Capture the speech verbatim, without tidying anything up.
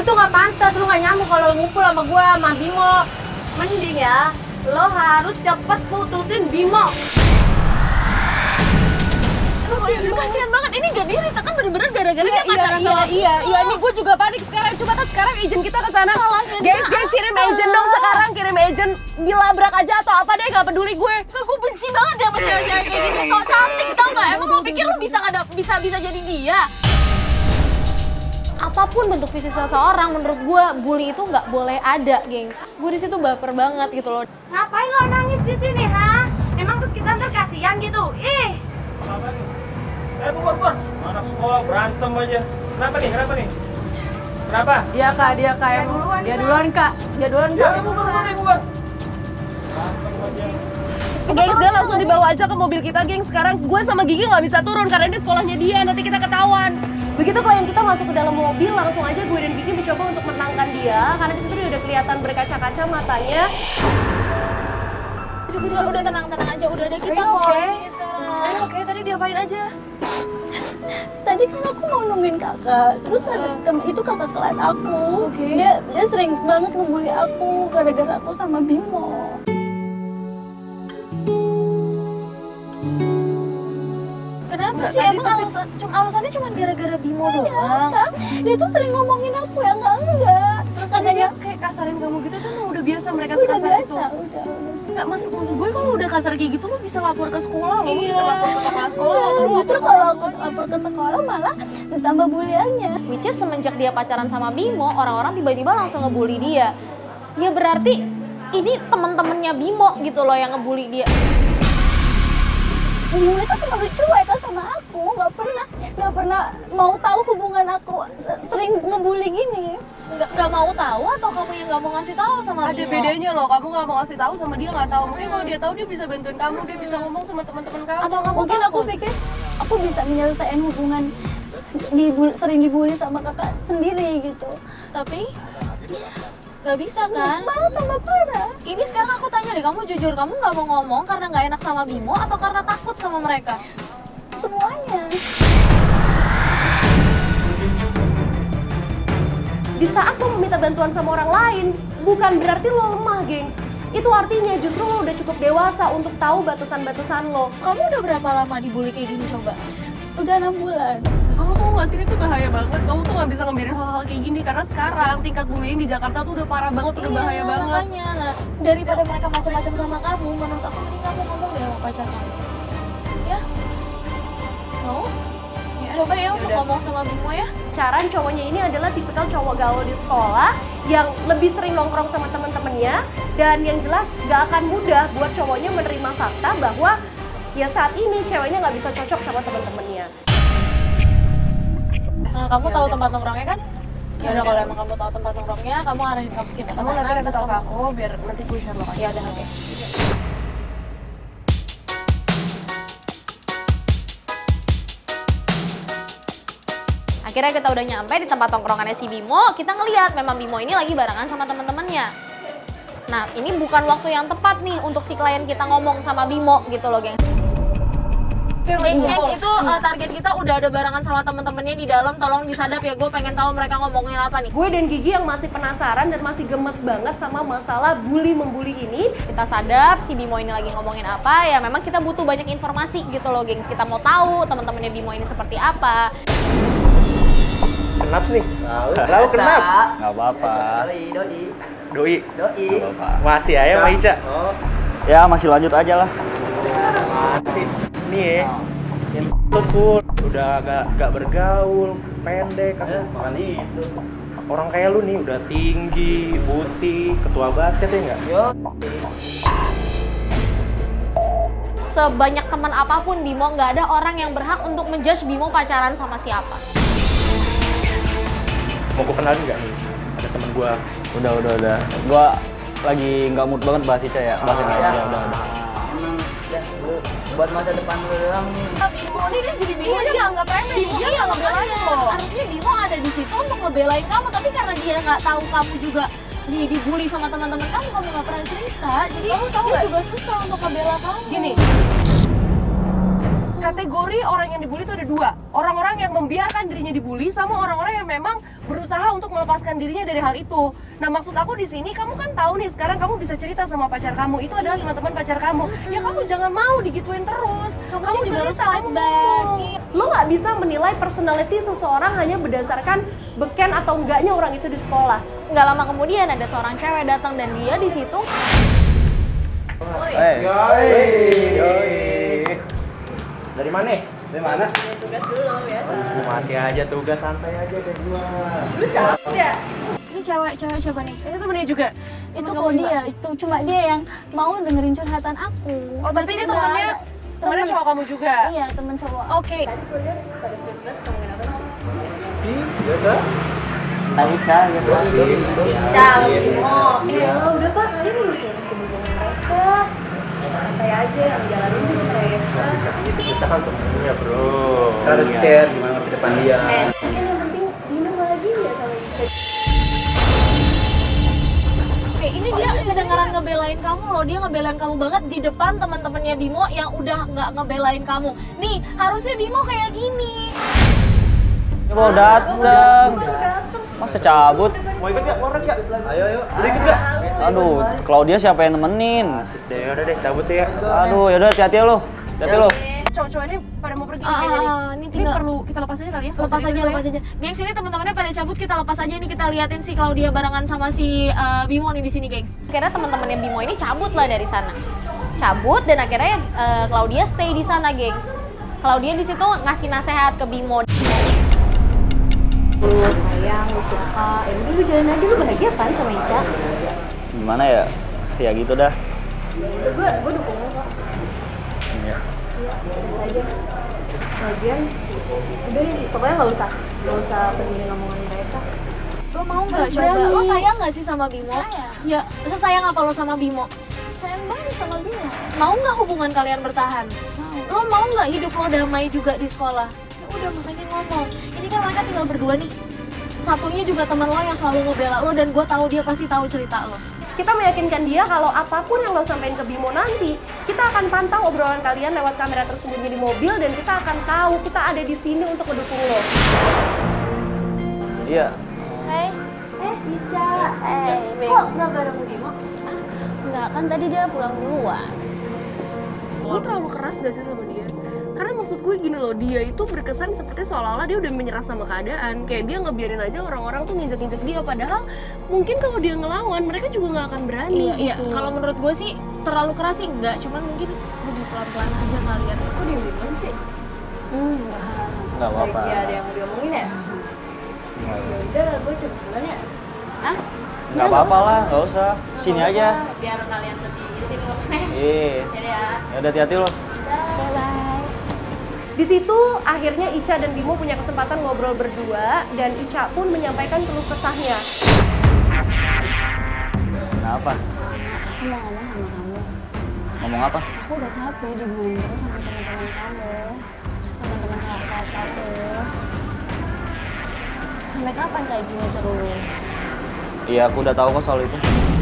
tuh nggak pantas, lu nggak nyambung kalau ngumpul sama gue sama Bimo. Mending ya, lo harus cepet putusin Bimo. Lu sih, lu kasihan banget. Ini gak diri, kan bener-bener gara-gara dia pacaran iya, sama iya, iya, ini gue juga panik sekarang. Coba kan sekarang agent kita ke sana. Guys, guys, kirim agent dong sekarang, kirim agent. Dilabrak aja atau apa deh, gak peduli gue. Gue benci banget ya sama cewek-cewek kayak gini. So cantik tau gak? Emang lo pikir lo bisa ada bisa bisa jadi dia? Apapun bentuk fisik seseorang, menurut gue bully itu nggak boleh ada, gengs. Gue di situ baper banget gitu loh. Ngapain lo nangis di sini, ha? Emang terus kita ntar kasihan gitu? Ih. Kenapa nih? Eh, Pur, Pur. Anak sekolah berantem aja. Kenapa nih? Kenapa nih? Kenapa? Dia kak, dia kak, dia duluan, dia duluan kak, dia duluan kak. Ya, Pur, Pur, nih, Pur. Berantem aja. Gengs, dia langsung dibawa aja ke mobil kita, gengs. Sekarang gue sama Gigi nggak bisa turun karena ini sekolahnya dia, nanti kita ketahuan. Begitu klien kita masuk ke dalam mobil, langsung aja gue dan Gigi mencoba untuk menenangkan dia, karena di situ dia udah kelihatan berkaca-kaca matanya. Di sini udah tenang-tenang aja, udah ada kita kok di sini sekarang. Oke, okay. Tadi diapain aja? Tadi kan aku mau nungguin kakak, terus ada tem itu kakak kelas aku. Okay. Dia dia sering banget ngebully aku gara-gara aku sama Bimo. Kenapa sih? Emang alasan, cuma alasannya cuma gara-gara Bimo doang? Kan? Dia tuh sering ngomongin aku ya enggak enggak. Terus katanya dia kayak kasarin kamu gitu tuh udah biasa mereka udah sekasar biasa, itu. udah, udah. Nggak, maksud, maksud gue kalau udah kasar kayak gitu lo bisa lapor ke sekolah, lo Iya. bisa lapor ke kepala sekolah. Iya, Lo justru kalau aku lapor ke sekolah malah ditambah buliannya. Which is semenjak dia pacaran sama Bimo, orang-orang tiba-tiba langsung ngebully dia. Ya berarti ini temen-temennya Bimo gitu loh yang ngebully dia. Bimo itu terlalu cuek kan sama aku, nggak pernah nggak pernah mau tahu hubungan aku sering ngebully gini. Nggak, nggak mau tahu atau kamu yang nggak mau ngasih tahu sama ada Bimo? bedanya loh, kamu nggak mau ngasih tahu sama dia nggak tahu. Mungkin kalau dia tahu dia bisa bantuin kamu, dia bisa ngomong sama teman-teman kamu. Atau kamu Mungkin aku takut? pikir aku bisa menyelesaikan hubungan dibul- sering dibully sama kakak sendiri gitu. Tapi nggak bisa kan? Malah tambah parah. Ini sekarang aku tanya deh, kamu jujur, kamu nggak mau ngomong karena nggak enak sama Bimo atau karena takut sama mereka? Semuanya. Di saat lo meminta bantuan sama orang lain, bukan berarti lo lemah, gengs. Itu artinya justru lo udah cukup dewasa untuk tahu batasan-batasan lo. Kamu udah berapa lama dibully kayak gini coba? Udah enam bulan. Kamu tau gak sih, ini tuh bahaya banget. Kamu tuh gak bisa ngebiarin hal-hal kayak gini. Karena sekarang tingkat bullying di Jakarta tuh udah parah banget, udah bahaya Iya, banget. makanya. Nah, daripada mereka macam-macam sama kamu, menurut aku mending kamu ngomong deh sama pacar kamu. Ya? Mau? Coba ya untuk ngomong sama Bimo ya. Pacaran cowoknya ini adalah tipikal cowok gaul di sekolah yang lebih sering nongkrong sama teman-temannya, dan yang jelas gak akan mudah buat cowoknya menerima fakta bahwa ya saat ini ceweknya nggak bisa cocok sama teman-temannya. Nah, kamu tahu tempat nongkrongnya kan? Ya udah, kalau emang kamu tahu tempat nongkrongnya, kamu arahin kamu kita ke Kamu sana. nanti kasih tau ke kamu- aku biar nanti gue share lokasi. Ya udah, oke. Akhirnya kita udah nyampe di tempat tongkrongannya si Bimo, kita ngeliat memang Bimo ini lagi barengan sama temen-temennya. Nah, ini bukan waktu yang tepat nih untuk si klien kita ngomong sama Bimo gitu loh, geng. Gengs, gengs, itu uh, target kita udah ada barengan sama temen-temennya di dalam, tolong disadap ya, gue pengen tahu mereka ngomongin apa nih. Gue dan Gigi yang masih penasaran dan masih gemes banget sama masalah bully-membuli ini. Kita sadap si Bimo ini lagi ngomongin apa, ya memang kita butuh banyak informasi gitu loh, gengs. Kita mau tahu teman-temannya Bimo ini seperti apa. Kenaps nih? Tahu. Tahu kenaps? Nggak apa-apa. Doi. Doi. Nggak apa-apa. Masih aja sama Ica? Oh. Ya masih lanjut aja lah. Masih. Nih ya. Yang lu Pur, udah gak, gak bergaul, pendek. Ya, makanya itu. Orang kayak lu nih udah tinggi, putih, ketua basket ya nggak? Yo. Sebanyak teman apapun Bimo, nggak ada orang yang berhak untuk menjudge Bimo pacaran sama siapa. Mau gue kenalin nggak nih? Ada temen gue. Udah, udah, udah. Gua lagi nggak mood banget bahas Ica ya. Bahas yang lain. Ah. Udah, udah, udah. Emang ya, lu buat masa depan lu doang nih. Bimo ini dia jadi Bimo dia nggak pengen, Bimo dia iya nggak ngebelain makanya. lo. Harusnya Bimo ada di situ untuk ngebelain kamu, tapi karena dia nggak tahu kamu juga di dibully sama teman-teman kamu, kamu nggak pernah cerita, jadi Kamu tahu dia nggak? juga susah untuk ngebela kamu. Gini, kategori orang yang dibully itu ada dua. Orang-orang yang membiarkan dirinya dibully sama orang-orang yang memang berusaha untuk melepaskan dirinya dari hal itu. Nah, maksud aku di sini kamu kan tahu nih sekarang kamu bisa cerita sama pacar kamu. Itu adalah teman-teman pacar kamu. Ya kamu jangan mau digituin terus. Kamu, kamu juga harus cerita, fight kamu back. ngomong. Lo nggak bisa menilai personality seseorang hanya berdasarkan beken atau enggaknya orang itu di sekolah. Nggak lama kemudian ada seorang cewek datang dan dia di situ Eh, Dari mana? dari mana? Tugas dulu biasa. Masih aja tugas, santai aja deh gua. Lu capek ya? Ini cewek-cewek siapa nih? Ini temennya juga. Itu kok dia, itu cuma dia yang mau dengerin curhatan aku. Oh, tapi ini temennya temennya cowok kamu juga. Iya, temen cowok. Oke. Iya kan? Talita, ya. Ciao, Bimo. Eh, udah Pak, kalian harus ngurusin hubungan mereka. Santai aja, jalanin dulu mereka. Kita kan temennya, bro. Kita harus care gimana masa depan dia. Eh, mungkin yang penting Bimo lagi ya sama Ica. Oke, ini dia kedengaran ngebelain kamu loh, dia ngebelain kamu banget di depan teman-temannya Bimo yang udah nggak ngebelain kamu. Nih, harusnya Bimo kayak gini. Ya mau datang. Masa cabut? Mau ikut gak? Mau ikut gak? Ayo, ayo. Udah ikut gak? Aduh, Claudia siapa yang nemenin? Asik deh, udah deh cabut ya. Aduh, yaudah hati-hati ya lo. Hati-hati lo. Cowok-cowok ini pada mau pergi Ah, kayaknya nih. ah, ini Ini tinggal- perlu kita lepas aja kali ya? Lepas aja, lepas aja. Gengs, ini teman-temannya pada cabut, kita lepas aja nih, kita liatin si Claudia barengan sama si uh, Bimo nih di sini, gengs. Akhirnya teman-temannya Bimo ini cabut lah dari sana. Cabut dan akhirnya uh, Claudia stay di sana, gengs. Claudia di situ ngasih nasehat ke Bimo. Sayang, lu suka. Ya udah lu jalan aja, lu bahagia kan sama Ica? Gimana ya? Ya gitu dah. Gue gue dukung lo kok. Iya. Bisa aja. Lagian, udah nih, pokoknya nggak usah, nggak usah peduli ngomongan mereka. Lo mau nggak Harus coba? berani. Lo sayang nggak sih sama Bimo? Sayang. Ya, sesayang apa lo sama Bimo? Sayang banget sama dia. Mau nggak hubungan kalian bertahan? Lo mau nggak hidup lo damai juga di sekolah? Ya udah, makanya ngomong. Ini kan mereka tinggal berdua nih. Satunya juga teman lo yang selalu ngebela lo dan gue tahu dia pasti tahu cerita lo. Kita meyakinkan dia kalau apapun yang lo sampaikan ke Bimo nanti, kita akan pantau obrolan kalian lewat kamera tersembunyi di mobil dan kita akan tahu kita ada di sini untuk mendukung lo. Iya. Hai. Eh, Ica. Eh, kok nggak bareng Bimo? Ah, nggak, kan tadi dia pulang duluan. Lo terlalu keras gak sih sama dia? Karena maksud gue gini loh, dia itu berkesan seperti seolah-olah dia udah menyerah sama keadaan. Kayak dia ngebiarin aja orang-orang tuh nginjek-nginjek dia, padahal mungkin kalau dia ngelawan mereka juga nggak akan berani. Iya, gitu. kalau menurut gue sih terlalu keras sih enggak, cuman mungkin lebih pelan-pelan aja kalian. Kok diem-diem sih? Hmm, nggak. Nggak apa-apa. Lagi ada yang mau diomongin ya? Nggak Ya udah, gue coba pulang ya. Ah? Nggak apa-apa lah, nggak usah. Sini aja. Biar kalian lebih intim ngomongnya. Iya. Ya. Ya udah hati-hati lo. Bye bye. Di situ akhirnya Ica dan Bimo punya kesempatan ngobrol berdua dan Ica pun menyampaikan keluh kesahnya. Kenapa? Aku mau ngomong sama kamu. Ngomong apa? Aku udah capek dibullying terus sama teman-teman kamu, teman-teman kakak kelas kamu. Sampai kapan kayak gini terus? Iya, aku udah tahu kok soal itu.